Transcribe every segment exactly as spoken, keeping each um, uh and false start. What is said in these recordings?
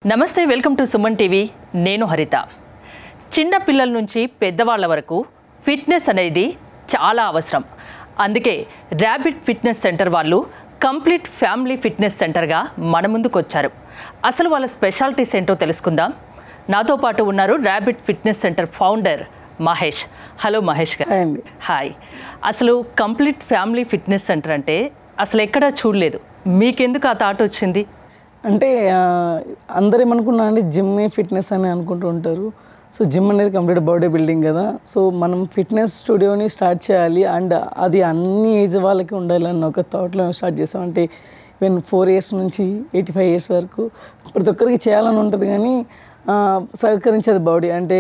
నమస్తే, welcome to Suman TV. నేను హరిత. చిన్న పిల్లల నుంచి పెద్దవాళ్ళ వరకు ఫిట్నెస్ అనేది చాలా అవసరం. అందుకే ర్యాబిట్ ఫిట్నెస్ సెంటర్ వాళ్ళు కంప్లీట్ ఫ్యామిలీ ఫిట్నెస్ సెంటర్గా మన ముందుకు వచ్చారు. అసలు వాళ్ళ స్పెషాలిటీస్ ఏంటో తెలుసుకుందాం. నాతో పాటు ఉన్నారు rabbit fitness centre founder Mahesh. Hello Mahesh గారు. హాయ్. అసలు కంప్లీట్ ఫ్యామిలీ ఫిట్నెస్ సెంటర్ అంటే అసలు ఎక్కడా చూడలేదు. మీకెందుకు ఆ థాట్ వచ్చింది? అంటే అందరు ఏమనుకున్నారంటే జిమ్ ఫిట్నెస్ అని అనుకుంటూ ఉంటారు. సో జిమ్ అనేది కంప్లీట్ బాడీ బిల్డింగ్ కదా. సో మనం ఫిట్నెస్ స్టూడియోని స్టార్ట్ చేయాలి అండ్ అది అన్ని ఏజ్ వాళ్ళకి ఉండాలని ఒక థాట్లో స్టార్ట్ చేసాం. అంటే ఈవెన్ ఫోర్ ఇయర్స్ నుంచి ఎయిటీ ఫైవ్ ఇయర్స్ వరకు ప్రతి ఒక్కరికి చేయాలని ఉంటుంది, కానీ సహకరించేది బాడీ. అంటే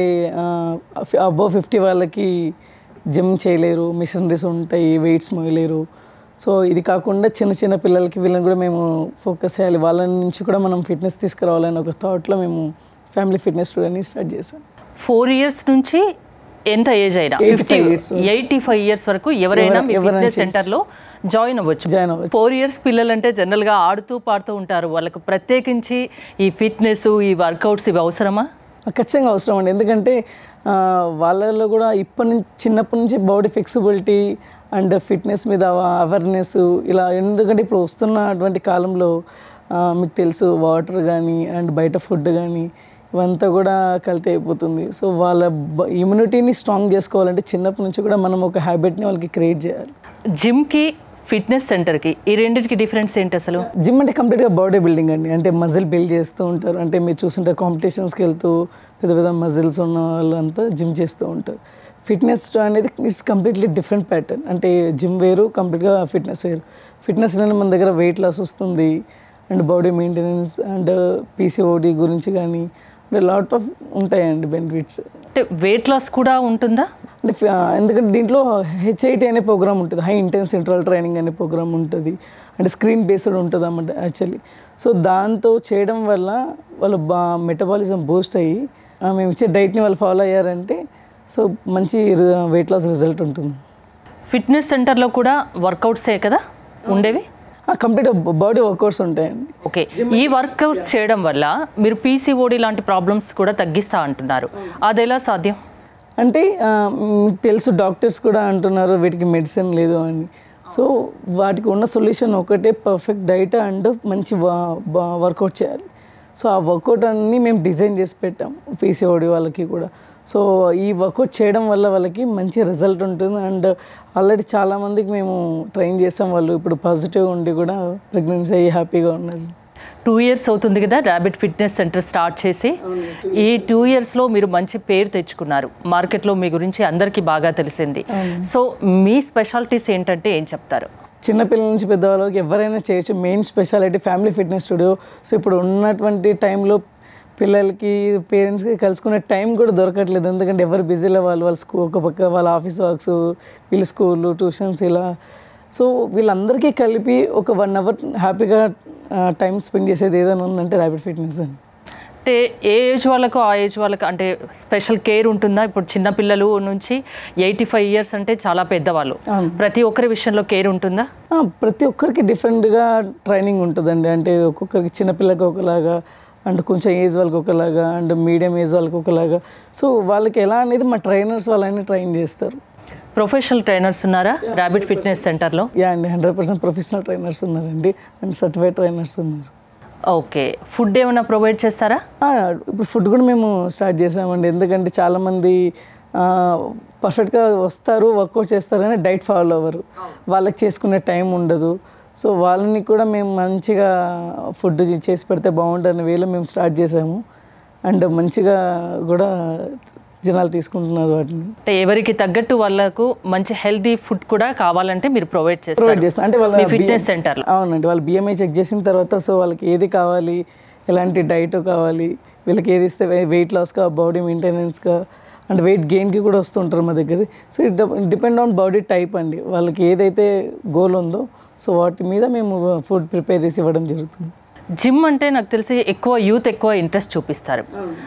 అబోవ్ ఫిఫ్టీ వాళ్ళకి జిమ్ చేయలేరు, మిషనరీస్ ఉంటాయి, వెయిట్స్ మోయలేరు. సో ఇది కాకుండా చిన్న చిన్న పిల్లలకి వీళ్ళని కూడా మేము ఫోకస్ చేయాలి, వాళ్ళ నుంచి కూడా మనం ఫిట్నెస్ తీసుకురావాలని ఒక థాట్లో మేము ఫ్యామిలీ ఫిట్నెస్ స్టూడియోని స్టార్ట్ చేసాం. ఫోర్ ఇయర్స్ నుంచి ఎంత ఏజ్ అయినా ఫిఫ్టీ ఎయిటీ ఫైవ్ ఇయర్స్ వరకు ఎవరైనా మీ ఫిట్నెస్ సెంటర్లో జాయిన్ అవ్వచ్చు. జాయిన్ అవ్వచ్చు. ఫోర్ ఇయర్స్ పిల్లలు అంటే జనరల్గా ఆడుతూ పాడుతూ ఉంటారు. వాళ్ళకు ప్రత్యేకించి ఈ ఫిట్నెస్, ఈ వర్కౌట్స్ ఇవి అవసరమా? ఖచ్చితంగా అవసరం అండి. ఎందుకంటే వాళ్ళలో కూడా ఇప్పటి నుంచి చిన్నప్పటి నుంచి బాడీ ఫ్లెక్సిబిలిటీ అండ్ ఫిట్నెస్ మీద అవేర్నెస్ ఇలా, ఎందుకంటే ఇప్పుడు వస్తున్నటువంటి కాలంలో మీకు తెలుసు వాటర్ కానీ అండ్ బయట ఫుడ్ కానీ ఇవంతా కూడా కల్తీ అయిపోతుంది. సో వాళ్ళ ఇమ్యూనిటీని స్ట్రాంగ్ చేసుకోవాలంటే చిన్నప్పటి నుంచి కూడా మనం ఒక హ్యాబిట్ని వాళ్ళకి క్రియేట్ చేయాలి. జిమ్కి ఫిట్నెస్ సెంటర్కి ఈ రెండింటికి డిఫరెన్స్ ఏంటి అసలు? జిమ్ అంటే కంప్లీట్గా బాడీ బిల్డింగ్ అండి. అంటే మజిల్ బిల్డ్ చేస్తూ ఉంటారు. అంటే మీరు చూస్తుంటారు కాంపిటీషన్స్కి వెళ్తూ పెద్ద పెద్ద మజిల్స్ ఉన్న వాళ్ళు అంతా జిమ్ చేస్తూ ఉంటారు. ఫిట్నెస్ అనేది ఇస్ కంప్లీట్లీ డిఫరెంట్ ప్యాటర్న్. అంటే జిమ్ వేరు, కంప్లీట్గా ఫిట్నెస్ వేరు. ఫిట్నెస్ అనేది మన దగ్గర వెయిట్ లాస్ వస్తుంది and body maintenance and PCOD గురించి కానీ అంటే లాట్ ఆఫ్ ఉంటాయండి బెనిఫిట్స్. అంటే వెయిట్ లాస్ కూడా ఉంటుందా? అంటే ఎందుకంటే దీంట్లో హెచ్ఐటి అనే ప్రోగ్రామ్ ఉంటుంది, హై ఇంటెన్స్ ఇంటర్వల్ ట్రైనింగ్ అనే ప్రోగ్రామ్ ఉంటుంది. అంటే స్క్రీన్ బేస్డ్ ఉంటుంది అన్నమాట యాక్చువల్లీ. సో దాంతో చేయడం వల్ల వాళ్ళు బా మెటబాలిజం బూస్ట్ అయ్యి మేము ఇచ్చే డైట్ని వాళ్ళు ఫాలో అయ్యారంటే సో మంచి వెయిట్ లాస్ రిజల్ట్ ఉంటుంది. ఫిట్నెస్ సెంటర్లో కూడా వర్కౌట్సే కదా ఉండేవి? కంప్లీట్ బాడీ వర్కౌట్స్ ఉంటాయండి. ఓకే. ఈ వర్కౌట్స్ చేయడం వల్ల మీరు పీసీఓడి లాంటి ప్రాబ్లమ్స్ కూడా తగ్గిస్తా అంటున్నారు, అది ఎలా సాధ్యం? అంటే మీకు తెలుసు డాక్టర్స్ కూడా అంటున్నారు వీటికి మెడిసిన్ లేదు అని. సో వాటికి ఉన్న సొల్యూషన్ ఒకటే, పర్ఫెక్ట్ డైట్ అండ్ మంచి వర్కౌట్ చేయాలి. సో ఆ వర్కౌట్ అన్నీ మేము డిజైన్ చేసి పెట్టాం పీసీఓడి వాళ్ళకి కూడా. సో ఈ వర్కౌట్ చేయడం వల్ల వాళ్ళకి మంచి రిజల్ట్ ఉంటుంది అండ్ ఆల్రెడీ చాలామందికి మేము ట్రైన్ చేసాం. వాళ్ళు ఇప్పుడు పాజిటివ్గా ఉండి కూడా ప్రెగ్నెన్సీ అయ్యి హ్యాపీగా ఉన్నారు. టూ ఇయర్స్ అవుతుంది కదా ర్యాబిట్ ఫిట్నెస్ సెంటర్ స్టార్ట్ చేసి. ఈ టూ ఇయర్స్లో మీరు మంచి పేరు తెచ్చుకున్నారు, మార్కెట్లో మీ గురించి అందరికీ బాగా తెలిసింది. సో మీ స్పెషాలిటీస్ ఏంటంటే ఏం చెప్తారు? చిన్నపిల్లల నుంచి పెద్దవాళ్ళకి ఎవరైనా చేయొచ్చు. Main speciality family fitness studio. So ఇప్పుడు ఉన్నటువంటి టైంలో పిల్లలకి పేరెంట్స్కి కలుసుకునే టైం కూడా దొరకట్లేదు. ఎందుకంటే ఎవరు బిజీలో వాళ్ళు వాళ్ళ స్కూల్, ఒక పక్క వాళ్ళ ఆఫీస్ వర్క్స్, వీళ్ళ స్కూళ్ళు, ట్యూషన్స్ ఇలా. సో వీళ్ళందరికీ కలిపి ఒక వన్ అవర్ హ్యాపీగా టైం స్పెండ్ చేసేది ఏదైనా ఉందంటే ర్యాబిట్ ఫిట్నెస్ అని. అంటే ఏ ఏజ్ వాళ్ళకు ఆ ఏజ్ వాళ్ళకు అంటే స్పెషల్ కేర్ ఉంటుందా? ఇప్పుడు చిన్నపిల్లలు నుంచి ఎయిటీ ఫైవ్ ఇయర్స్ అంటే చాలా పెద్దవాళ్ళు, ప్రతి ఒక్కరి విషయంలో కేర్ ఉంటుందా? ప్రతి ఒక్కరికి డిఫరెంట్గా ట్రైనింగ్ ఉంటుందండి. అంటే ఒక్కొక్కరికి చిన్నపిల్లకి ఒకలాగా అండ్ కొంచెం ఏజ్ వాళ్ళకి ఒకలాగా అండ్ మీడియం ఏజ్ వాళ్ళకి ఒకలాగా. సో వాళ్ళకి ఎలా అనేది మా ట్రైనర్స్ వాళ్ళని ట్రైన్ చేస్తారు. ప్రొఫెషనల్ ట్రైనర్స్ ఉన్నారా ర్యాబిట్ ఫిట్నెస్ సెంటర్లో? యా అండి, హండ్రెడ్ పర్సెంట్ ప్రొఫెషనల్ ట్రైనర్స్ ఉన్నారండి అండ్ సర్టిఫైడ్ ట్రైనర్స్ ఉన్నారు. ఓకే. ఫుడ్ ఏమైనా ప్రొవైడ్ చేస్తారా? ఇప్పుడు ఫుడ్ కూడా మేము స్టార్ట్ చేసామండి. ఎందుకంటే చాలామంది పర్ఫెక్ట్గా వస్తారు, వర్కౌట్ చేస్తారని డైట్ ఫాలో అవ్వరు, వాళ్ళకి చేసుకునే టైం ఉండదు. సో వాళ్ళని కూడా మేము మంచిగా ఫుడ్ చేసి పెడితే బాగుంటుందని వేలో మేము స్టార్ట్ చేసాము అండ్ మంచిగా కూడా జనాలు తీసుకుంటున్నారు వాటిని. అంటే ఎవరికి తగ్గట్టు వాళ్ళకు మంచి హెల్తీ ఫుడ్ కూడా కావాలంటే మీరు ప్రొవైడ్ చేస్తారు? ప్రొవైడ్ చేస్తాం. అంటే వాళ్ళ ఫిట్నెస్ సెంటర్లో అవునండి, వాళ్ళు బిఎంఐ చెక్ చేసిన తర్వాత సో వాళ్ళకి ఏది కావాలి, ఎలాంటి డైట్ కావాలి, వీళ్ళకి ఏది ఇస్తే వెయిట్ లాస్గా, బాడీ మెయింటెనెన్స్గా అండ్ వెయిట్ గెయిన్కి కూడా వస్తుంటారు మా దగ్గర. So it depend on body type అండి, వాళ్ళకి ఏదైతే గోల్ ఉందో సో వాటి మీద మేము ఫుడ్ ప్రిపేర్ చేసి ఇవ్వడం జరుగుతుంది. జిమ్ అంటే నాకు తెలిసి ఎక్కువ యూత్ ఎక్కువ ఇంట్రెస్ట్ చూపిస్తారు.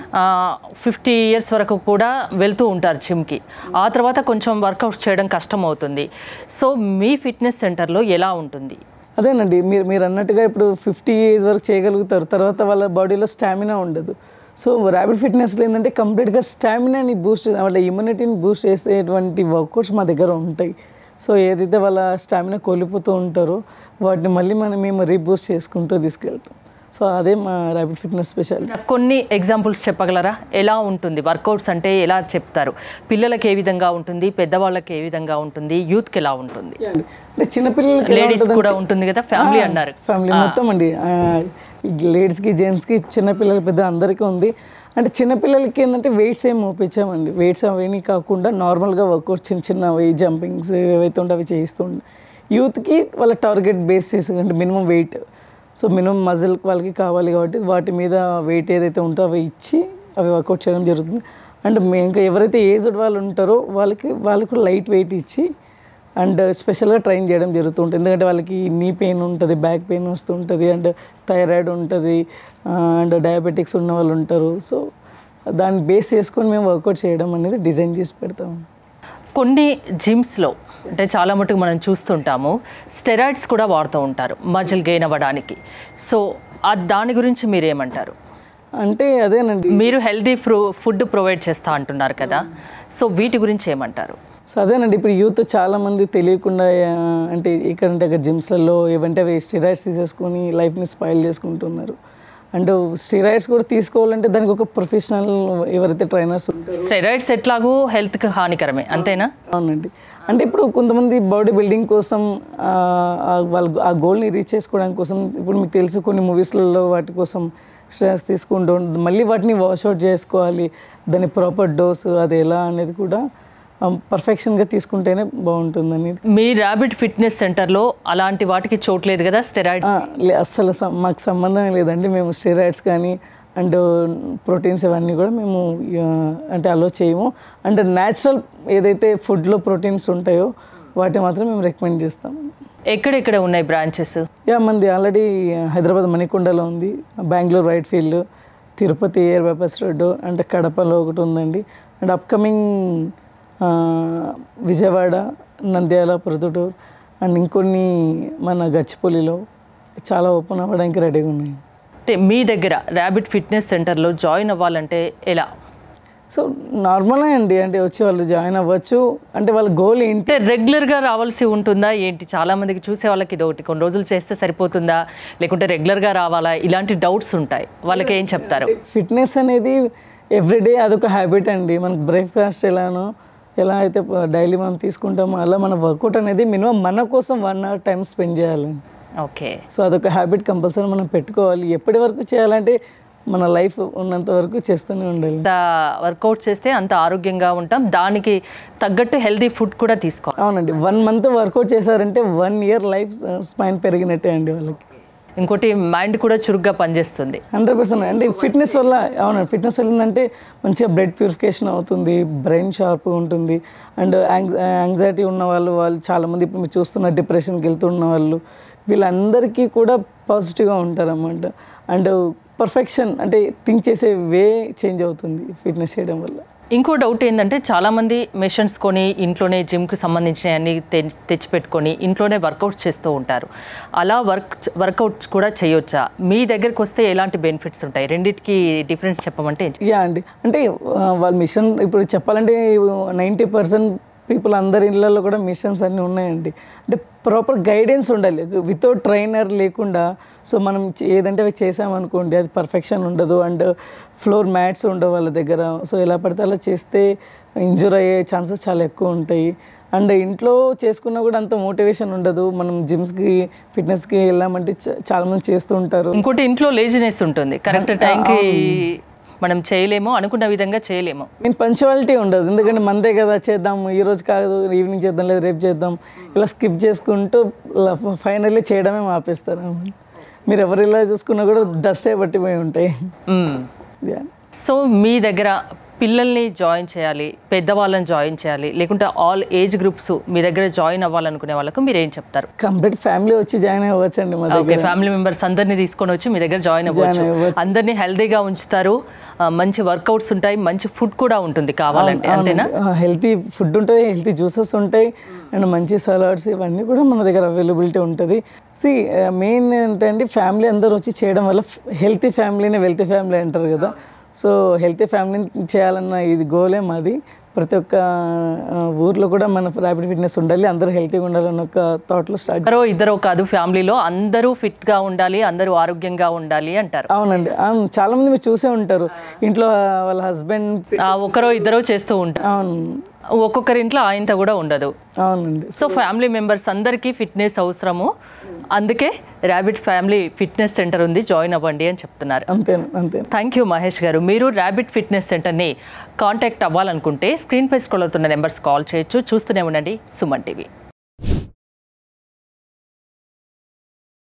ఫిఫ్టీ ఇయర్స్ వరకు కూడా వెళ్తూ ఉంటారు జిమ్కి. ఆ తర్వాత కొంచెం వర్కౌట్స్ చేయడం కష్టం అవుతుంది. సో మీ ఫిట్నెస్ సెంటర్లో ఎలా ఉంటుంది? అదేనండి మీరు మీరు అన్నట్టుగా ఇప్పుడు ఫిఫ్టీ ఏజ్ వరకు చేయగలుగుతారు, తర్వాత వాళ్ళ బాడీలో స్టామినా ఉండదు. సో ర్యాపిడ్ ఫిట్నెస్లో ఏంటంటే కంప్లీట్గా స్టామినాని బూస్ట్, వాళ్ళ ఇమ్యూనిటీని బూస్ట్ చేసేటువంటి వర్కౌట్స్ మా దగ్గర ఉంటాయి. సో ఏదైతే వాళ్ళ స్టామినా కోల్పోతూ ఉంటారో వాటిని మళ్ళీ మనం మేము రీబూస్ట్ చేసుకుంటూ తీసుకెళ్తాం. సో అదే మా ర్యాపిడ్ ఫిట్నెస్ స్పెషాలిటీ. కొన్ని ఎగ్జాంపుల్స్ చెప్పగలరా? ఎలా ఉంటుంది వర్కౌట్స్ అంటే ఎలా చెప్తారు? పిల్లలకి ఏ విధంగా ఉంటుంది, పెద్దవాళ్ళకి ఏ విధంగా ఉంటుంది, యూత్కి ఎలా ఉంటుంది? అంటే చిన్నపిల్లలకి లేడీస్ కూడా ఉంటుంది కదా, ఫ్యామిలీ అన్నారు. ఫ్యామిలీ మొత్తం అండి, లేడీస్కి జెంట్స్కి చిన్నపిల్లలకి పెద్ద అందరికీ ఉంది. అంటే చిన్నపిల్లలకి ఏంటంటే వెయిట్స్ ఏం మోపించామండి, వెయిట్స్ అవన్నీ కాకుండా నార్మల్గా వర్కౌట్ చిన్న చిన్నవి జంపింగ్స్ ఏవైతే ఉంటే అవి చేస్తూ ఉండే. యూత్కి వాళ్ళ టార్గెట్ బేస్ చేసి అంటే minimum weight, so minimum muscle వాళ్ళకి కావాలి కాబట్టి వాటి మీద వెయిట్ ఏదైతే ఉంటో అవి ఇచ్చి అవి వర్కౌట్ చేయడం జరుగుతుంది. అండ్ ఇంకా ఎవరైతే ఏజ్డ్ వాళ్ళు ఉంటారో వాళ్ళకి వాళ్ళకు లైట్ వెయిట్ ఇచ్చి అండ్ స్పెషల్గా ట్రైన్ చేయడం జరుగుతుంటుంది. ఎందుకంటే వాళ్ళకి నీ పెయిన్ ఉంటుంది, బ్యాక్ పెయిన్ వస్తుంటుంది, అండ్ థైరాయిడ్ ఉంటుంది, అండ్ డయాబెటిక్స్ ఉన్న వాళ్ళు ఉంటారు. సో దాన్ని బేస్ చేసుకొని మేము వర్కౌట్ చేయడం అనేది డిజైన్ చేసి పెడతాము. కొన్ని జిమ్స్లో అంటే చాలా మటుకు మనం చూస్తుంటాము స్టెరాయిడ్స్ కూడా వాడుతూ ఉంటారు మజిల్ గెయిన్ అవ్వడానికి. సో దాని గురించి మీరేమంటారు? అంటే అదేనండి, మీరు హెల్దీ ఫ్రూ ఫుడ్ ప్రొవైడ్ చేస్తా అంటున్నారు కదా, సో వీటి గురించి ఏమంటారు? సో అదేనండి, ఇప్పుడు యూత్ చాలామంది తెలియకుండా అంటే ఇక్కడంటే అక్కడ జిమ్స్లలో ఏవంటే అవి స్టెరాయిడ్స్ తీసేసుకొని లైఫ్ని స్పాయిల్ చేసుకుంటున్నారు. అండ్ స్టెరాయిడ్స్ కూడా తీసుకోవాలంటే దానికి ఒక ప్రొఫెషనల్ ఎవరైతే ట్రైనర్స్ ఉంటారో. స్టెరాయిడ్స్ ఎట్లాగూ హెల్త్కి హానికరమే, అంతేనా? అవునండి. అంటే ఇప్పుడు కొంతమంది బాడీ బిల్డింగ్ కోసం వాళ్ళు ఆ గోల్ని రీచ్ చేసుకోవడానికి కోసం, ఇప్పుడు మీకు తెలుసు కొన్ని మూవీస్లలో వాటి కోసం స్ట్రెస్ తీసుకుంటూ ఉంటుంది, మళ్ళీ వాటిని వాష్అవుట్ చేసుకోవాలి, దాని ప్రాపర్ డోస్ అది ఎలా అనేది కూడా పర్ఫెక్షన్గా తీసుకుంటేనే బాగుంటుంది అనేది. మీ ర్యాపిడ్ ఫిట్నెస్ సెంటర్లో అలాంటి వాటికి చోట్లేదు కదా స్టెరాయిడ్? అస్సలు మాకు సంబంధం లేదండి, మేము స్టెరాయిడ్స్ కానీ అండ్ ప్రోటీన్స్ ఇవన్నీ కూడా మేము అంటే అలో చేయము. అండ్ న్యాచురల్ ఏదైతే ఫుడ్లో ప్రోటీన్స్ ఉంటాయో వాటిని మాత్రం మేము రికమెండ్ చేస్తాం. ఎక్కడెక్కడ ఉన్నాయి బ్రాంచెస్? యా మంది ఆల్రెడీ హైదరాబాద్ మణికొండలో ఉంది, Bengaluru Whitefield, Tirupati air bypass road, అంటే కడపలో ఒకటి ఉందండి, and upcoming Vijayawada, Nandyal, Proddatur and ఇంకొన్ని మన గచ్చిపల్లిలో చాలా ఓపెన్ అవ్వడానికి రెడీగా ఉన్నాయి. అంటే మీ దగ్గర ర్యాపిడ్ ఫిట్నెస్ సెంటర్లో జాయిన్ అవ్వాలంటే ఎలా? సో నార్మలే అండి, అంటే వచ్చి వాళ్ళు జాయిన్ అవ్వచ్చు. అంటే వాళ్ళ గోల్ ఏంటి? రెగ్యులర్గా రావాల్సి ఉంటుందా ఏంటి? చాలామందికి చూసే వాళ్ళకి ఇది ఒకటి, కొన్ని రోజులు చేస్తే సరిపోతుందా లేకుంటే రెగ్యులర్గా రావాలా, ఇలాంటి డౌట్స్ ఉంటాయి, వాళ్ళకి ఏం చెప్తారు? ఫిట్నెస్ అనేది ఎవ్రీడే అదొక హ్యాబిట్ అండి. మనకు బ్రేక్ఫాస్ట్ ఎలానో ఎలా అయితే డైలీ మనం తీసుకుంటామో అలా మన వర్కౌట్ అనేది మినిమం మన కోసం వన్ అవర్ టైం స్పెండ్ చేయాలి. ఓకే. సో అదొక హ్యాబిట్ కంపల్సరీ మనం పెట్టుకోవాలి. ఎప్పటి వరకు చేయాలంటే మన లైఫ్ ఉన్నంత వరకు చేస్తూనే ఉండాలి. అంత వర్కౌట్ చేస్తే అంత ఆరోగ్యంగా ఉంటాం, దానికి తగ్గట్టు హెల్దీ ఫుడ్ కూడా తీసుకోవాలి. అవునండి, వన్ మంత్ వర్కౌట్ చేశారంటే వన్ ఇయర్ లైఫ్ స్పాన్ పెరిగినట్టే అండి వాళ్ళకి. ఇంకోటి మైండ్ కూడా చురుగ్గా పనిచేస్తుంది. హండ్రెడ్ పర్సెంట్ అంటే ఫిట్నెస్ వల్ల, అవునండి ఫిట్నెస్ వల్ల ఏంటంటే మంచిగా బ్లడ్ ప్యూరిఫికేషన్ అవుతుంది, బ్రెయిన్ షార్ప్గా ఉంటుంది. అండ్ యాంగ్జైటీ ఉన్న వాళ్ళు వాళ్ళు చాలామంది ఇప్పుడు మీరు చూస్తున్న డిప్రెషన్కి వెళ్తున్న వాళ్ళు వీళ్ళందరికీ కూడా పాజిటివ్గా ఉంటారన్నమాట. అండ్ పర్ఫెక్షన్ అంటే థింక్ చేసే వే చేంజ్ అవుతుంది ఫిట్నెస్ చేయడం వల్ల. ఇంకో డౌట్ ఏంటంటే చాలామంది మెషిన్స్ కొని ఇంట్లోనే జిమ్కి సంబంధించిన అన్ని తెచ్చిపెట్టుకొని ఇంట్లోనే వర్కౌట్స్ చేస్తూ ఉంటారు. అలా వర్క్ వర్కౌట్స్ కూడా చేయొచ్చా? మీ దగ్గరికి వస్తే ఎలాంటి బెనిఫిట్స్ ఉంటాయి? రెండింటికి డిఫరెన్స్ చెప్పమంటే? యా అండి, అంటే వాళ్ళ మిషన్ ఇప్పుడు చెప్పాలంటే నైంటీ పర్సెంట్ పీపుల్ అందరి ఇళ్ళల్లో కూడా మిషన్స్ అన్నీ ఉన్నాయండి. అంటే ప్రాపర్ గైడెన్స్ ఉండాలి, వితౌట్ ట్రైనర్ లేకుండా. సో మనం ఏదంటే అవి చేసామనుకోండి అది పర్ఫెక్షన్ ఉండదు, అండ్ ఫ్లోర్ మ్యాట్స్ ఉండవు వాళ్ళ దగ్గర. సో ఎలా పడితే అలా చేస్తే ఇంజూర్ అయ్యే ఛాన్సెస్ చాలా ఎక్కువ ఉంటాయి. అండ్ ఇంట్లో చేసుకున్నా కూడా అంత మోటివేషన్ ఉండదు. మనం జిమ్స్కి ఫిట్నెస్కి వెళ్ళామంటే చాలామంది చేస్తూ ఉంటారు. ఇంకోటి ఇంట్లో లేజినెస్ ఉంటుంది, కరెక్ట్ టైంకి మనం చేయలేము, అనుకున్న విధంగా చేయలేము. నేను పంచువాలిటీ ఉండదు, ఎందుకంటే మందే కదా చేద్దాం, ఈ రోజు కాదు ఈవినింగ్ చేద్దాం లేదా రేపు చేద్దాం, ఇలా స్కిప్ చేసుకుంటూ ఫైనల్లీ చేయడమే ఆపేస్తారు. మీరు ఎవరు ఇలా చూసుకున్నా కూడా డస్ట్ అయి పట్టిపోయి ఉంటాయి. సో మీ దగ్గర పిల్లల్ని జాయిన్ చేయాలి, పెద్దవాళ్ళని జాయిన్ చేయాలి, లేకుంటే ఆల్ ఏజ్ గ్రూప్స్ మీ దగ్గర జాయిన్ అవ్వాలనుకునే వాళ్ళకు మీరు ఏం చెప్తారు? కంప్లీట్ ఫ్యామిలీ వచ్చి జాయిన్ అవ్వచ్చండి మా దగ్గర. ఫ్యామిలీ మెంబర్స్ అందరినీ తీసుకొని వచ్చి మీ దగ్గర జాయిన్ అవ్వచ్చు. అందరినీ హెల్దీగా ఉంచుతారు, మంచి వర్కౌట్స్ ఉంటాయి, మంచి ఫుడ్ కూడా ఉంటుంది కావాలంటే, అంతేనా? హెల్తీ ఫుడ్ ఉంటుంది, హెల్తీ జ్యూసెస్ ఉంటాయి అండ్ మంచి సలాడ్స్ ఇవన్నీ కూడా మన దగ్గర అవైలబిలిటీ ఉంటుంది. సి మెయిన్ ఏంటంటే ఫ్యామిలీ అందరూ వచ్చి చేయడం వల్ల హెల్తీ ఫ్యామిలీని వెల్తీ ఫ్యామిలీ అంటారు కదా. సో హెల్తీ ఫ్యామిలీని చేయాలన్న ఇది గోలే మాది. ప్రతి ఒక్క ఊర్లో కూడా మన ర్యాపిడ్ ఫిట్నెస్ ఉండాలి, అందరూ హెల్తీగా ఉండాలన్న ఒక థాట్లో స్టార్ట్. ఇద్దరు ఇద్దరు కాదు, ఫ్యామిలీలో అందరూ ఫిట్గా ఉండాలి, అందరూ ఆరోగ్యంగా ఉండాలి అంటారు. అవునండి, చాలా మంది మీరు చూసే ఉంటారు, ఇంట్లో వాళ్ళ హస్బెండ్ ఒకరో ఇద్దరు చేస్తూ ఉంటారు. అవును, ఒక్కొక్కరి ఇంట్లో ఆయనతో కూడా ఉండదు. అవునండి. సో ఫ్యామిలీ మెంబర్స్ అందరికీ ఫిట్నెస్ అవసరము, అందుకే ర్యాబిట్ ఫ్యామిలీ ఫిట్నెస్ సెంటర్ ఉంది, జాయిన్ అవ్వండి అని చెప్తున్నారు. అంతే అంతే. Thank you Mahesh garu. మీరు ర్యాబిట్ ఫిట్నెస్ సెంటర్ని కాంటాక్ట్ అవ్వాలనుకుంటే స్క్రీన్ పై స్క్రోల్ అవుతున్న నెంబర్స్ కాల్ చేయొచ్చు. చూస్తూనే ఉండండి సుమన్ టీవీ.